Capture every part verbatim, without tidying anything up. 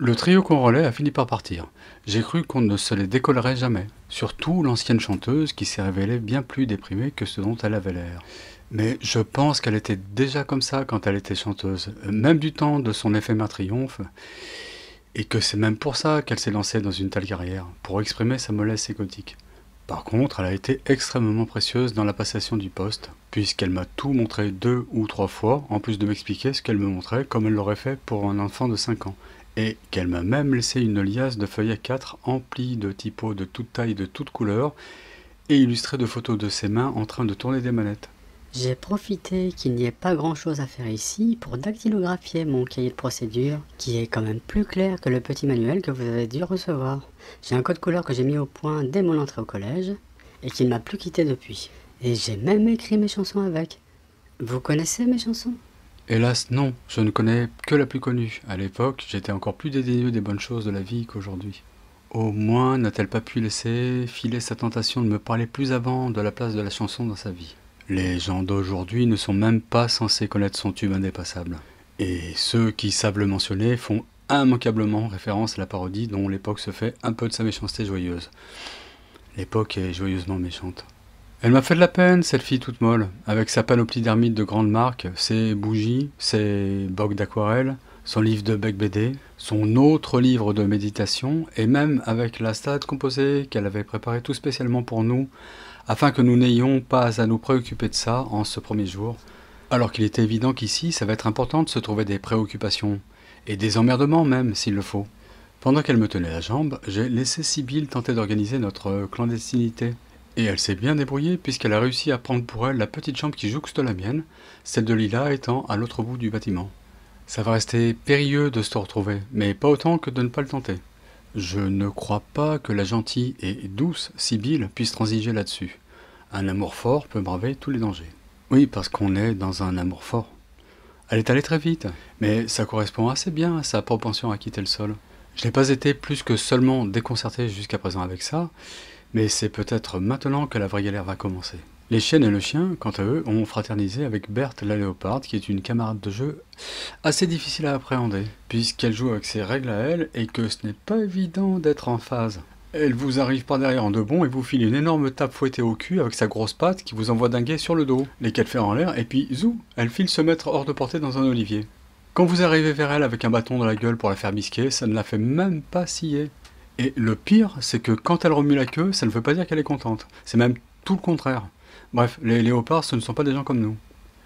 Le trio qu'on relais a fini par partir. J'ai cru qu'on ne se les décollerait jamais. Surtout l'ancienne chanteuse qui s'est révélée bien plus déprimée que ce dont elle avait l'air. Mais je pense qu'elle était déjà comme ça quand elle était chanteuse, même du temps de son éphémère triomphe, et que c'est même pour ça qu'elle s'est lancée dans une telle carrière, pour exprimer sa mollesse égotique. Par contre, elle a été extrêmement précieuse dans la passation du poste, puisqu'elle m'a tout montré deux ou trois fois, en plus de m'expliquer ce qu'elle me montrait comme elle l'aurait fait pour un enfant de cinq ans. Et qu'elle m'a même laissé une liasse de feuilles A quatre emplie de typos de toutes tailles, de toutes couleurs, et illustrée de photos de ses mains en train de tourner des manettes. J'ai profité qu'il n'y ait pas grand chose à faire ici pour dactylographier mon cahier de procédure, qui est quand même plus clair que le petit manuel que vous avez dû recevoir. J'ai un code couleur que j'ai mis au point dès mon entrée au collège, et qui ne m'a plus quitté depuis. Et j'ai même écrit mes chansons avec. Vous connaissez mes chansons? Hélas non, je ne connais que la plus connue. À l'époque, j'étais encore plus dédaigneux des bonnes choses de la vie qu'aujourd'hui. Au moins n'a-t-elle pas pu laisser filer sa tentation de me parler plus avant de la place de la chanson dans sa vie. Les gens d'aujourd'hui ne sont même pas censés connaître son tube indépassable. Et ceux qui savent le mentionner font immanquablement référence à la parodie dont l'époque se fait un peu de sa méchanceté joyeuse. L'époque est joyeusement méchante. Elle m'a fait de la peine, cette fille toute molle, avec sa panoplie d'ermites de grande marque, ses bougies, ses bocs d'aquarelle, son livre de bec B D, son autre livre de méditation, et même avec la stade composée qu'elle avait préparée tout spécialement pour nous, afin que nous n'ayons pas à nous préoccuper de ça en ce premier jour, alors qu'il était évident qu'ici, ça va être important de se trouver des préoccupations, et des emmerdements même, s'il le faut. Pendant qu'elle me tenait la jambe, j'ai laissé Sibylle tenter d'organiser notre clandestinité. Et elle s'est bien débrouillée puisqu'elle a réussi à prendre pour elle la petite chambre qui jouxte la mienne, celle de Lila étant à l'autre bout du bâtiment. Ça va rester périlleux de se retrouver, mais pas autant que de ne pas le tenter. Je ne crois pas que la gentille et douce Sibylle puisse transiger là-dessus. Un amour fort peut braver tous les dangers. Oui, parce qu'on est dans un amour fort. Elle est allée très vite, mais ça correspond assez bien à sa propension à quitter le sol. Je n'ai pas été plus que seulement déconcerté jusqu'à présent avec ça, mais c'est peut-être maintenant que la vraie galère va commencer. Les chiennes et le chien, quant à eux, ont fraternisé avec Berthe la léoparde, qui est une camarade de jeu assez difficile à appréhender, puisqu'elle joue avec ses règles à elle, et que ce n'est pas évident d'être en phase. Elle vous arrive par derrière en deux bonds et vous file une énorme tape fouettée au cul avec sa grosse patte qui vous envoie dinguer sur le dos, les quatre fers en l'air, et puis zou, elle file se mettre hors de portée dans un olivier. Quand vous arrivez vers elle avec un bâton dans la gueule pour la faire bisquer, ça ne la fait même pas scier. Et le pire, c'est que quand elle remue la queue, ça ne veut pas dire qu'elle est contente. C'est même tout le contraire. Bref, les léopards, ce ne sont pas des gens comme nous.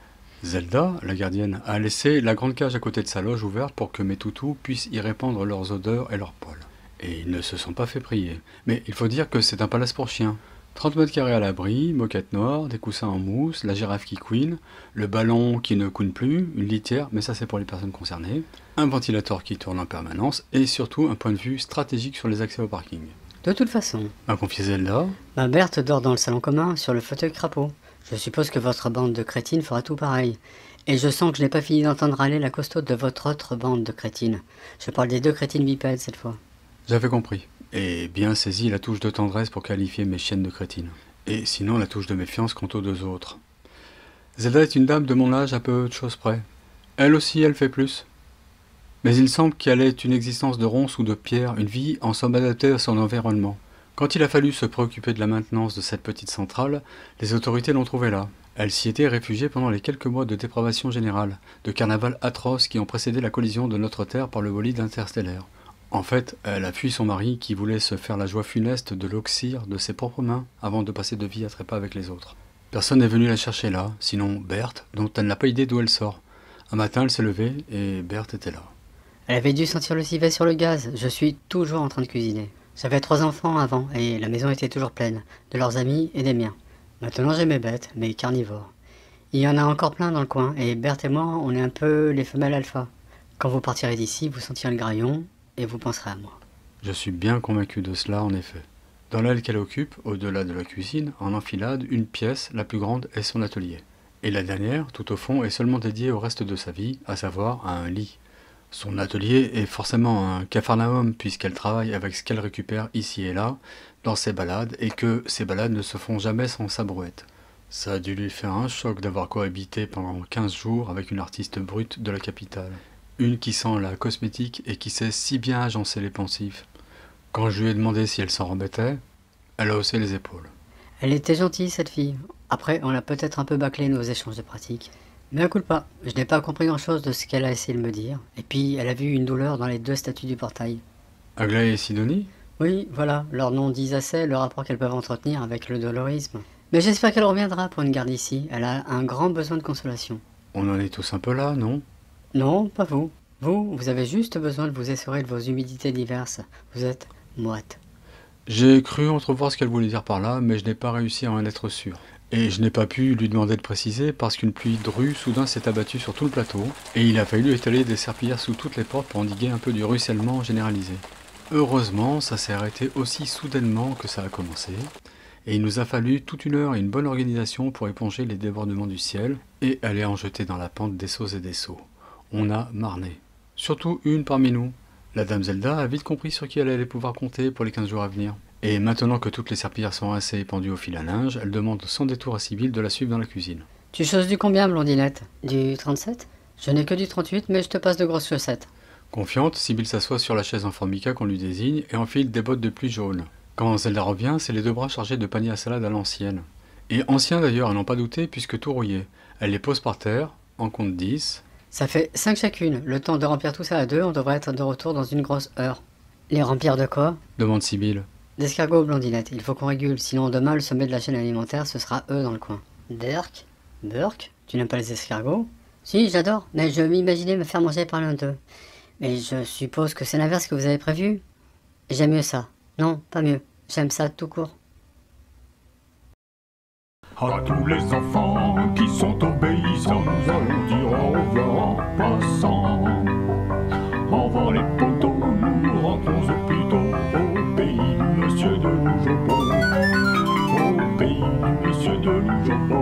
Zelda, la gardienne, a laissé la grande cage à côté de sa loge ouverte pour que mes toutous puissent y répandre leurs odeurs et leurs poils. Et ils ne se sont pas fait prier. Mais il faut dire que c'est un palace pour chiens. trente mètres carrés à l'abri, moquette noire, des coussins en mousse, la girafe qui couine, le ballon qui ne couine plus, une litière, mais ça c'est pour les personnes concernées, un ventilateur qui tourne en permanence, et surtout un point de vue stratégique sur les accès au parking. De toute façon, M'a confié Zelda. ma Berthe dort dans le salon commun, sur le fauteuil crapaud. Je suppose que votre bande de crétines fera tout pareil. Et je sens que je n'ai pas fini d'entendre râler la costaud de votre autre bande de crétines. Je parle des deux crétines bipèdes cette fois. J'avais compris, et bien saisi la touche de tendresse pour qualifier mes chiennes de crétines. Et sinon la touche de méfiance quant aux deux autres. Zelda est une dame de mon âge à peu de choses près. Elle aussi, elle fait plus. Mais il semble qu'elle ait une existence de ronces ou de pierre, une vie en somme adaptée à son environnement. Quand il a fallu se préoccuper de la maintenance de cette petite centrale, les autorités l'ont trouvée là. Elle s'y était réfugiée pendant les quelques mois de dépravation générale, de carnaval atroce qui ont précédé la collision de notre Terre par le bolide interstellaire. En fait, elle a fui son mari qui voulait se faire la joie funeste de l'oxyre de ses propres mains avant de passer de vie à trépas avec les autres. Personne n'est venu la chercher là, sinon Berthe, dont elle n'a pas idée d'où elle sort. Un matin, elle s'est levée et Berthe était là. Elle avait dû sentir le civet sur le gaz. Je suis toujours en train de cuisiner. J'avais trois enfants avant et la maison était toujours pleine, de leurs amis et des miens. Maintenant j'ai mes bêtes, mes carnivores. Il y en a encore plein dans le coin et Berthe et moi, on est un peu les femelles alpha. Quand vous partirez d'ici, vous sentirez le graillon et vous penserez à moi. Je suis bien convaincu de cela en effet. Dans l'aile qu'elle occupe, au-delà de la cuisine, en enfilade, une pièce, la plus grande, est son atelier. Et la dernière, tout au fond, est seulement dédiée au reste de sa vie, à savoir à un lit. Son atelier est forcément un capharnaüm puisqu'elle travaille avec ce qu'elle récupère ici et là, dans ses balades, et que ces balades ne se font jamais sans sa brouette. Ça a dû lui faire un choc d'avoir cohabité pendant quinze jours avec une artiste brute de la capitale. Une qui sent la cosmétique et qui sait si bien agencer les pensifs. Quand je lui ai demandé si elle s'en remettait, elle a haussé les épaules. Elle était gentille, cette fille. Après, on a peut-être un peu bâclé nos échanges de pratiques. Mais un coup de pas, je n'ai pas compris grand-chose de ce qu'elle a essayé de me dire. Et puis, elle a vu une douleur dans les deux statues du portail. Aglaé et Sidonie? Oui, voilà, leurs noms disent assez le rapport qu'elles peuvent entretenir avec le dolorisme. Mais j'espère qu'elle reviendra pour une garde ici. Elle a un grand besoin de consolation. On en est tous un peu là, non? Non, pas vous. Vous, vous avez juste besoin de vous essorer de vos humidités diverses. Vous êtes moite. J'ai cru entrevoir ce qu'elle voulait dire par là, mais je n'ai pas réussi à en être sûr. Et je n'ai pas pu lui demander de préciser parce qu'une pluie drue soudain s'est abattue sur tout le plateau, et il a fallu étaler des serpillères sous toutes les portes pour endiguer un peu du ruissellement généralisé. Heureusement, ça s'est arrêté aussi soudainement que ça a commencé, et il nous a fallu toute une heure et une bonne organisation pour éponger les débordements du ciel et aller en jeter dans la pente des seaux et des seaux. On a marné. Surtout une parmi nous. La dame Zelda a vite compris sur qui elle allait pouvoir compter pour les quinze jours à venir. Et maintenant que toutes les serpillères sont rincées et pendues au fil à linge, elle demande sans détour à Sibylle de la suivre dans la cuisine. Tu choses du combien, blondinette? Du trente-sept? Je n'ai que du trente-huit, mais je te passe de grosses chaussettes. Confiante, Sibylle s'assoit sur la chaise en formica qu'on lui désigne et enfile des bottes de pluie jaunes. Quand Zelda revient, c'est les deux bras chargés de paniers à salade à l'ancienne. Et anciens d'ailleurs, à n'en pas douter, puisque tout rouillé. Elle les pose par terre, en compte dix. Ça fait cinq chacune. Le temps de remplir tout ça à deux, on devrait être de retour dans une grosse heure. Les remplir de quoi? Demande Sibylle. D'escargots, blondinette. Il faut qu'on régule, sinon demain le sommet de la chaîne alimentaire, ce sera eux dans le coin. Dirk? Burk? Tu n'aimes pas les escargots? Si, j'adore, mais je m'imaginais me faire manger par l'un d'eux. Mais je suppose que c'est l'inverse que vous avez prévu? J'aime mieux ça. Non, pas mieux. J'aime ça tout court. À tous les enfants qui sont obéissants, nous allons dire au revoir en passant. Au revoir les poteaux, nous rentrons au plutôt au pays du monsieur de Loujobo. Au pays du monsieur de Loujobo.